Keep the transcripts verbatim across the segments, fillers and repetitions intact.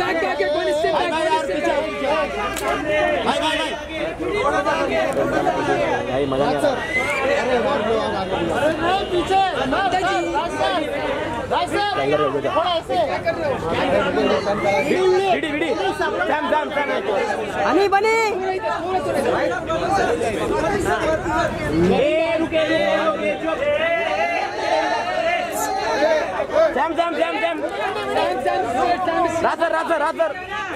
Back back one step back one step भाई भाई भाई भाई मजा नहीं आ रहा। अरे पीछे थोड़ा ऐसे विडी विडी सैम सैम सैम हनी बनी ए रुके सैम सैम सैम सैम रातर रातर रातर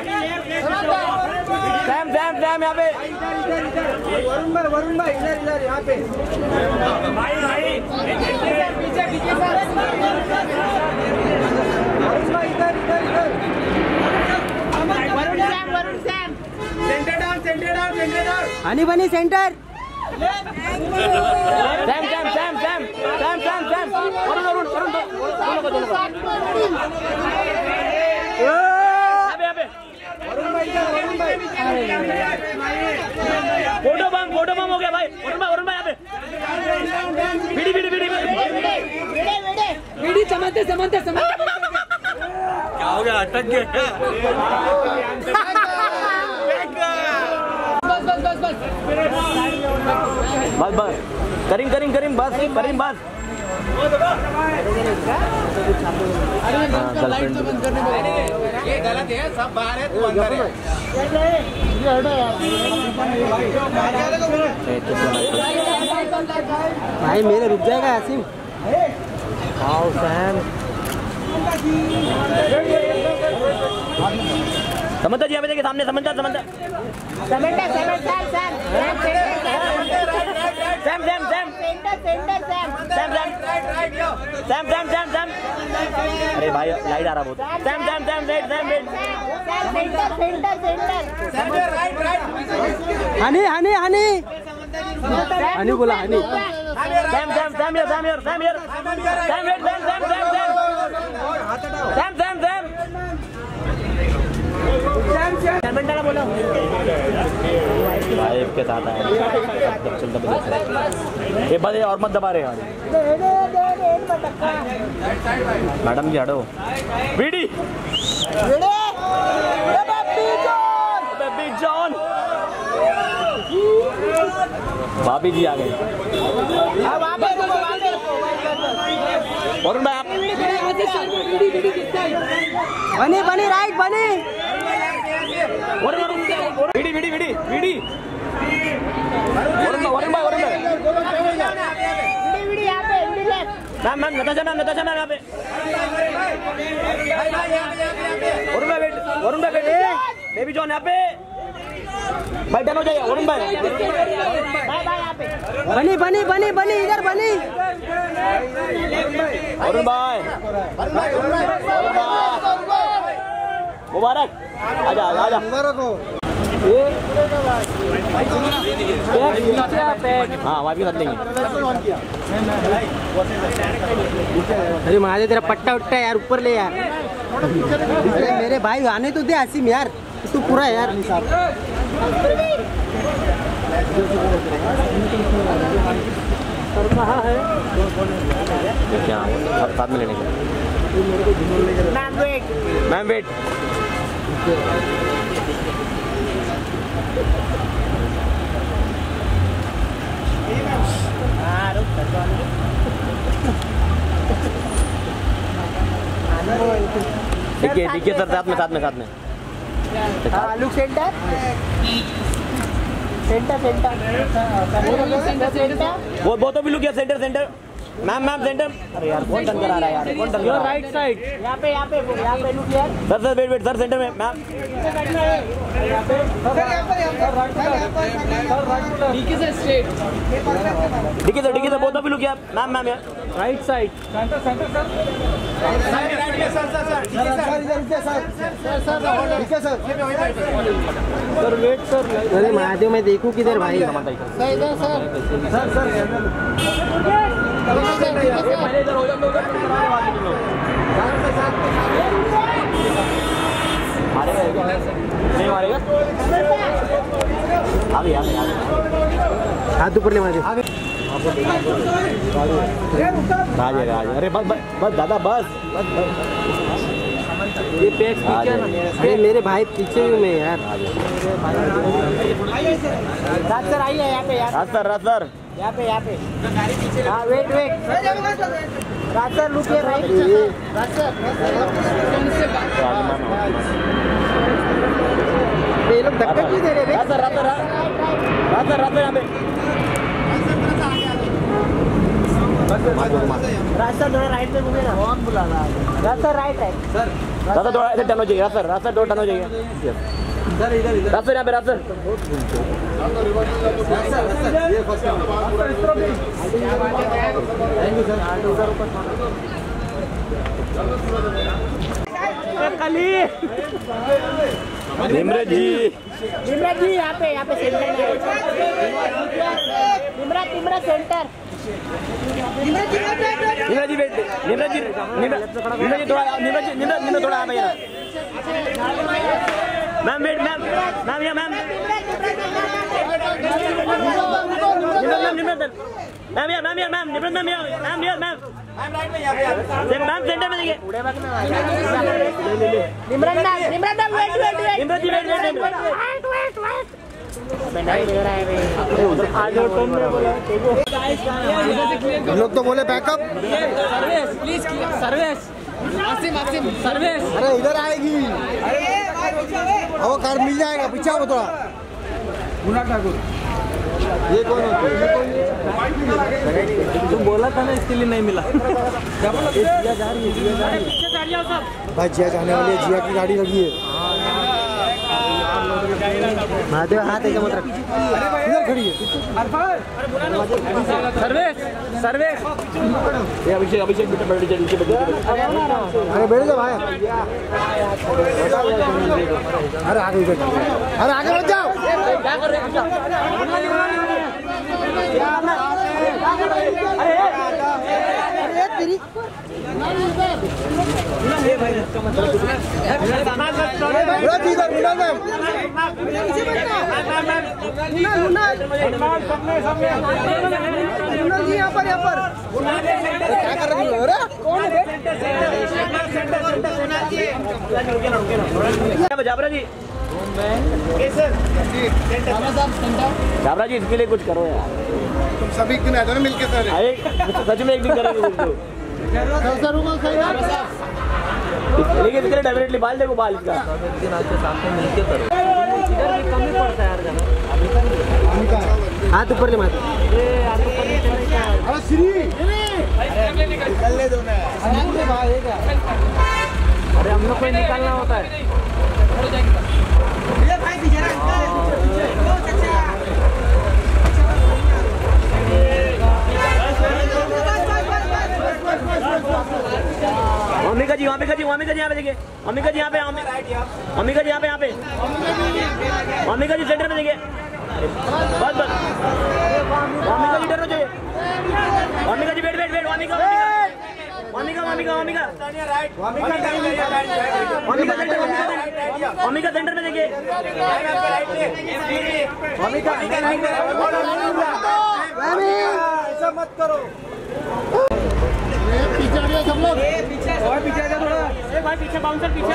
सैम सैम सैम यहाँ पे वरुण भाई वरुण भाई इधर इधर यहाँ पे भाई भाई पीछे पीछे वरुण भाई इधर इधर इधर Varun Sam Varun Sam centre down centre down centre down Honey Bunny centre Sam Sam Sam Sam Sam Sam Sam Varun Varun Varun दोनों को दोनों को अबे अबे वरुण भाई वरुण भाई फोटो बम फोटो बम हो गया भाई वरुण भाई वरुण भाई यहाँ पे विडी विडी विडी विडी समझते समझते समझते क्या हो गया अटक गया बस बस बस बस बस बस करीम करीम करीम बस करीम बस गर्लफ्रेंड ये गलत है सब बाहर है तू अंदर है भाई मेरे रुक जाएगा आसिम आओ सैम समझता जी यहाँ पे देखिए सामने समझता समझता centre centre Sam Sam Sam Sam centre centre Sam Sam Sam Sam Sam Sam Sam अरे भाई लाइट आ रहा बहुत Sam Sam Sam wait Sam wait centre centre centre right right Honey Honey Honey Honey बोला Honey Sam Sam Sam यार Sam यार Sam यार Sam wait Sam Sam Sam Sam Sam Sam Sam camera बोलो wife के साथ आया चलता बदल ये बस और मत दबा रहे यार मैडम जी हटो बीडी बेबी जॉन भाभी जी आ गए और मैं बनी बनी राइट बनी विडी विडी विडी विडी वरुण वरुण भाई वरुण भाई विडी यहाँ पे विडी left ma'am ma'am Natasha ma'am Natasha ma'am यहाँ पे वरुण भाई वेट वरुण भाई वेट बेबी जॉन यहाँ पे भाई डन हो जाइए वरुण भाई बाय बाय यहाँ पे बनी बनी बनी बनी इधर बनी वरुण भाई मुबारक आजा आजा मुबारक हो हाँ वाइफ के साथ लेंगे अरे महादेव तेरा पट्टा उट्टा यार ऊपर ले यार अरे मेरे भाई आने तो दे आसिम यार तू पूरा यार कहाँ है क्या साथ में लेने के मैम वेट मैम वेट देखिए देखिए सर साथ में साथ में साथ में look centre centre centre centre वो बहुत भी लुक किया centre centre ma'am ma'am centre अरे यार कौन टन करा रहा है यार कौन टन करा राइट साइड यहाँ पे यहाँ पे यहाँ पे लुक यार sir sir wait wait sir centre में मैम डीके से स्ट्रेट देखिए सर देखिए सर बहुत भी लुक किया मैम मैम यार right side centre centre sir sir wait sir अरे महादेव मैं देखूं किधर भाई इधर सर सर सर पहले इधर हो जाओ मारेगा नहीं मारेगा आगे आगे हाथ ऊपर ले महादेव आ जाएगा आ जाएगा अरे बस बस बस दादा बस बस बस ये पैक्स पीछे ना, अरे मेरे भाई पीछे हूँ मैं यार। राज सर आइए यहाँ पे यार, राज सर, राज सर यहाँ पे यहाँ पे। हाँ wait wait, Raj sir look here right. Raj sir ये लोग धक्का क्यों दे रहे हैं? Raj sir, Raj sir, Raj sir, Raj sir यहाँ पे। राज सर थोड़ा राइट पे घूमे ना, कौन बुला रहा है? राज सर राइट है सर, राज सर थोड़ा ऐसे टर्न हो जाइए, राज सर, राज सर थोड़ा टर्न हो जाइए। इधर इधर इधर राज सर यहाँ पे, राज सर। निम्रत जी, निम्रत जी यहाँ पे, यहाँ पे सेंटर में। निम्रत निम्रत सेंटर। निम्रत जी वेट, निम्रत जी, निम्रत निम्रत जी थोड़ा, निम्रत जी, निम्रत निम्रत थोड़ा आप भैया। मैम वेट, मैम मैम या ma'am Nimrat ma'am, Nimrat ma'am या मैम या मैम निम्रत मैम या मैम या मैम मैम सेंटर में देखिए। Nimrat ma'am, Nimrat ma'am wait wait wait. Nimrat ji wait, wait wait wait wait wait. नहीं दे रहा है भाई। आज और टर्न में बोला। हम लोग तो बोले backup. Service please, service Asim, Asim service. अरे इधर आएगी, वो कार मिल जाएगा, पीछे आओ थोड़ा। मुन्ना ठाकुर ये कौन होती है? तुम बोला था ना इसके लिए नहीं मिला। जिया जा रही है, जिया जा रही है भाई, जिया जाने वाली है, जिया की गाड़ी लगी है। महादेव हाथ है क्या मतलब? इधर खड़ी है। Service, service. ये अभिषेक, अभिषेक बेटा बैठ जा नीचे, बैठ जा। अरे बैठ जा भाई। अरे आगे बैठ, अरे आगे बैठ जाओ। क्या कर रहे हो? अरे तेरी यहाँ पर यहाँ पर क्या कर रहे हो? जाबरा जी, जाबरा जी इसके लिए कुछ करो यार। तुम सभी एक दिन आए थे ना मिलके सर। सच में एक दिन करेंगे कुछ तो। लेकिन इसके लिए डेफिनेटली बाल देखो, बाल इसका दिन आज के साथ में मिलके करो। इधर भी कम ही पड़ता है यार जाना। हाथ ऊपर ले माता। अरे हम लोग को निकालना होता है। अम्बिका जी, अम्बिका जी, अम्बिका जी यहाँ पे देखिए, अम्बिका जी यहाँ पे, अम्बिका जी यहाँ पे, यहाँ पे अम्बिका जी सेंटर में देखिए। बस बस, अम्बिका जी डर हो चाहिए। Ambika ji wait wait wait, Ambika Ambika Ambika Ambika Ambika centre, Ambika centre में देखिए। अम्बिका ऐसा मत करो। पीछे आ गया सब लोग, और पीछे आ जा थोड़ा। एक भाई पीछे, बाउंसर पीछे।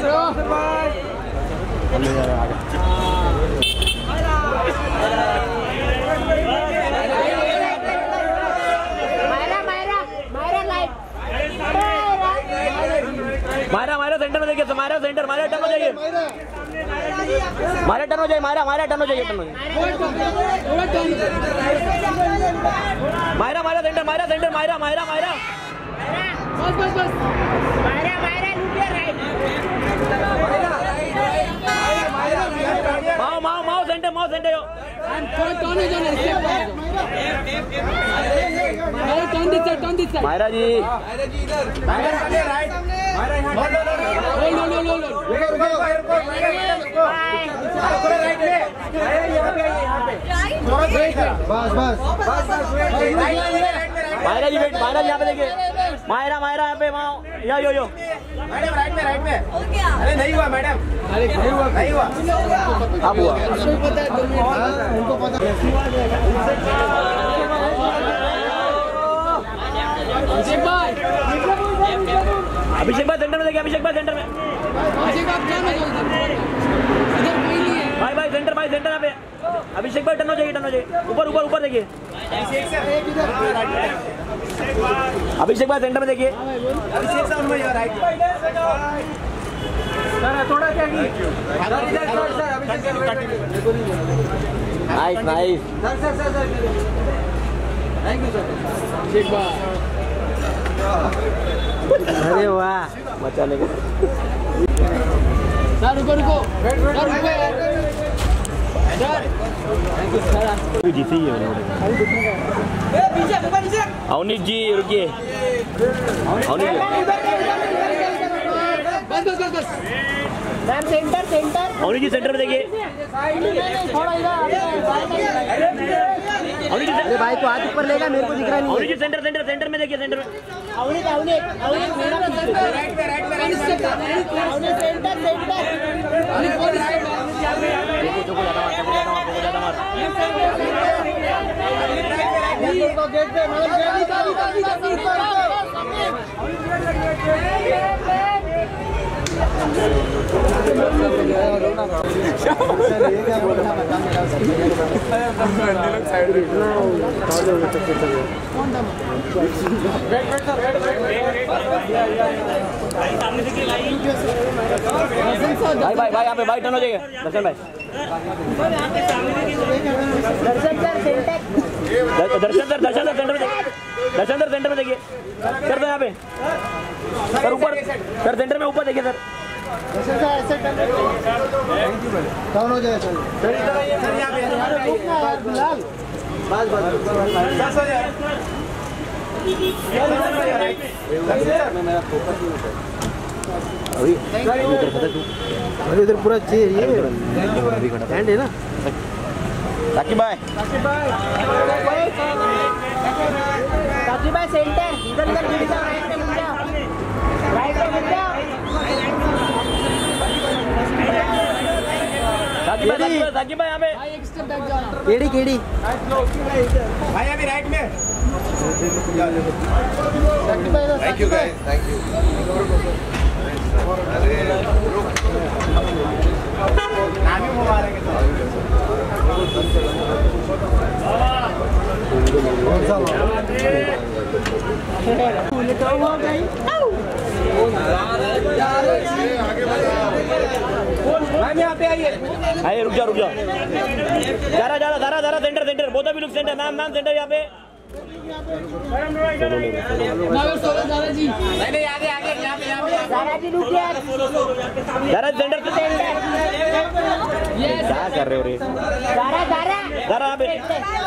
मायरा मायरा मायरा लाइट। मायरा मायरा सेंटर में देखिए, मायरा सेंटर, मायरा टर्न हो जाइए, मायरा टर्न हो जाइए, मायरा मायरा टर्न हो जाइए, टर्न हो जाइए। मायरा मायरा सेंटर, मायरा सेंटर, मायरा मायरा मायरा बस बस बस। Myra Myra look here right. माओ माओ माओ सेंटर, माओ सेंटर। मायरा जी, बस बस मायरा जी वेट, मायरा जी यहाँ पे देखिए, मायरा मायरा यहाँ पे, माओ yo yo yo madam right में, राइट में। अरे नहीं हुआ मैडम, अरे नहीं हुआ, नहीं हुआ, अब हुआ। उनको पता अभिषेक भाई सेंटर में देखिए, अभिषेक भाई सेंटर में। अभिषेक आप क्या में इधर कोई नहीं है भाई भाई सेंटर, भाई सेंटर पे अभिषेक भाई टर्न हो जाइए, टर्न हो जाइए, ऊपर ऊपर ऊपर देखिए। अभिषेक भाई सेंटर में देखिए। अभिषेक सर में राइट सर थोड़ा क्या की इधर sir sir Abhishek nice nice sir sir sir sir thank you sir. Abhishek भाई अरे वाह मचाने को। सर रुको रुको सर रुको यार जीते ही है अवनीत जी, रुकिए अवनीत जी। बस बस बस बस ma'am centre centre Avneet ji centre में देखिए। थोड़ा इधर अवनीत जी अरे भाई तो हाथ ऊपर लेगा, मेरे को दिख रहा नहीं Avneet ji centre centre centre में देखिए, सेंटर में। अवनीत अवनीत अवनीत मेरा राइट में राइट में अवनीत सेंटर सेंटर को गेट पे भाई भाई भाई यहाँ पे भाई टर्न हो जाइए दर्शन भाई। Darshan sir centre Darshan sir, Darshan sir centre में देखिए, दर्शन सर सेंटर में देखिए सर। तो यहाँ पे सर ऊपर, सर सेंटर में ऊपर देखिए सर। दर्शन सर ऐसे डाउन हो जाए सर। सर यहां पे बिलाल बस बस बस हो जाए मेरा फोकस नहीं होता अभी अरे इधर पूरा चेयर ये हैंड है ना। राकी भाई काकी भाई सेंटर इधर इधर गिर जाओ, राइट पे गिर जाओ, राइट पे गिर जाओ। राकी भाई, राकी भाई, राकी भाई यहाँ पे। भाई एक स्टेप बैक जाना केड़ी केड़ी भाई अभी राइट में। काकी भाई इधर, thank you guys, thank you. अरे नाम ही मुबारक है। मैम यहाँ पे आइए। आइए रुक जाओ रुक जाओ। जा रहा जा रहा जा रहा जा रहा सेंटर सेंटर बोधा भी लोग सेंटर नाम नाम सेंटर यहाँ पे। नागर सोलो दादा जी नहीं नहीं आगे आगे यहाँ पे यहाँ पे सारा जी रुक यार, जा रहा सेंटर यस क्या कर रहे हो रे। सारा सारा जा रहा यहाँ पे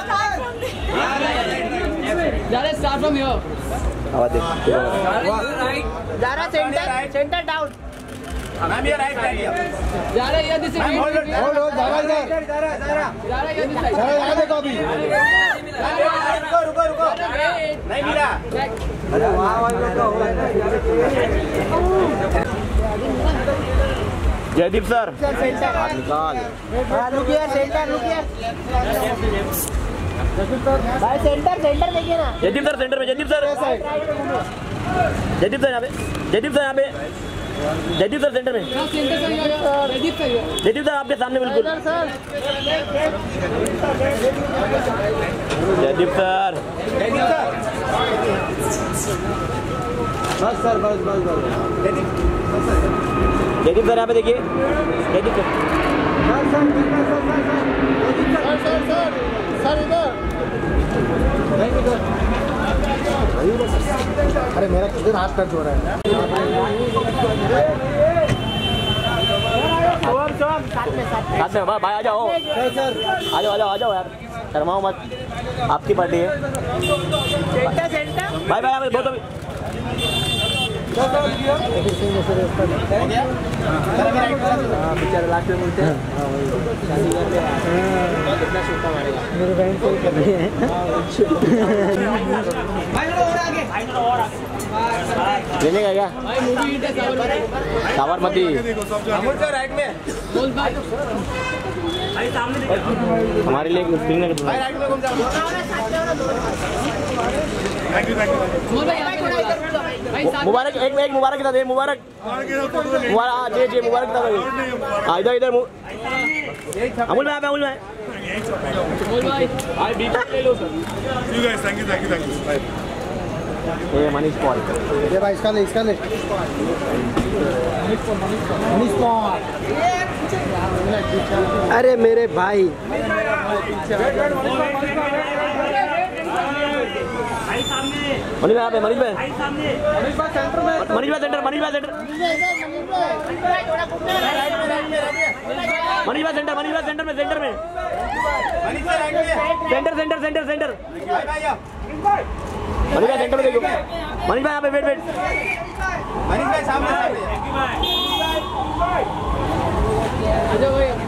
दादा स्टार्ट फ्रॉम हियर आवाज दे। Sara centre centre down. Ma'am ये राइट राइट जा रहा है ये दिस मैम होल्ड जा होल्ड होल्ड जरा जरा जरा जरा रहा है ये दिस जरा यहाँ देखो अभी। रुको रुको रुको नहीं मिला। अरे वाह वाह जयदीप सर सेंटर निकाल। रुक यार, सेंटर रुक यार भाई, सेंटर सेंटर देखिए ना। जयदीप सर सेंटर में, जयदीप सर जयदीप सर यहाँ पे, जयदीप सर यहाँ पे, जयदीप सर सेंटर में, सेंटर से रेडी कर जयदीप सर आपके सामने बिल्कुल। सर जयदीप सर बस सर बस बस बस जयदीप सर यहाँ पे देखिए, Jaideep sir sir sir sir sir इधर अरे मेरा किधर हाथ पैर हो रहा है। साथ में साथ में साथ में भाई आ जाओ, सर सर आ जाओ आ जाओ आ जाओ यार, शर्माओ मत, आपकी पार्टी है। सेंटर सेंटर भाई भाई यहाँ पे बहुत बेचारे लास्ट में बोलते हैं कितना सूखा मारेगा मेरे बहन को कर रहे हैं। लेने का क्या भाई मूवी हिट है साबरमती साबरमती अमूल सर राइट में। बोल भाई हमारे लिए स्क्रीन में भाई राइट में घूम जाओ। बोल भाई यहाँ पे मुबारक एक एक मुबारक कितना दे मुबारक मुबारक हाँ जी जी मुबारक कितना दे हाँ इधर इधर अमूल भाई अमूल भाई बोल भाई भाई बीच में ले लो sir You guys, thank you, thank you, thank you. Bye. ये मनीष पॉल ये भाई इसका ले इसका ले मनीष पॉल अरे मेरे भाई मनीष भाई यहाँ पे मनीष भाई मनीष भाई सेंटर मनीष भाई सेंटर मनीष भाई सेंटर मनीष भाई सेंटर में सेंटर में centre centre centre centre Manish भाई सेंटर में देखो मनीष भाई यहाँ पे वेट वेट मनीष भाई सामने अच्छा भाई